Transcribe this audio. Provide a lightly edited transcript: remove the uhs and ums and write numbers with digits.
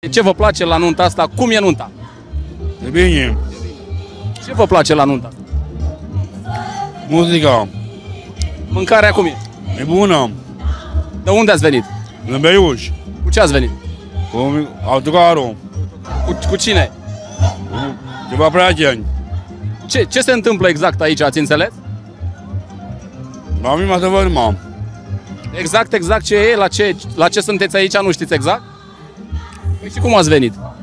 Ce vă place la nunta asta? Cum e nunta? E bine. Ce vă place la nunta asta? Muzica. Mâncarea cum e? E bună. De unde ați venit? În Beiuș. Cu ce ați venit? Cu autocarul. Cu cine? Ceva prieteni. Ce se întâmplă exact aici, ați înțeles? La mine să văd, mă. Exact ce e, la ce sunteți aici, nu știți exact? Păi și cum ați venit?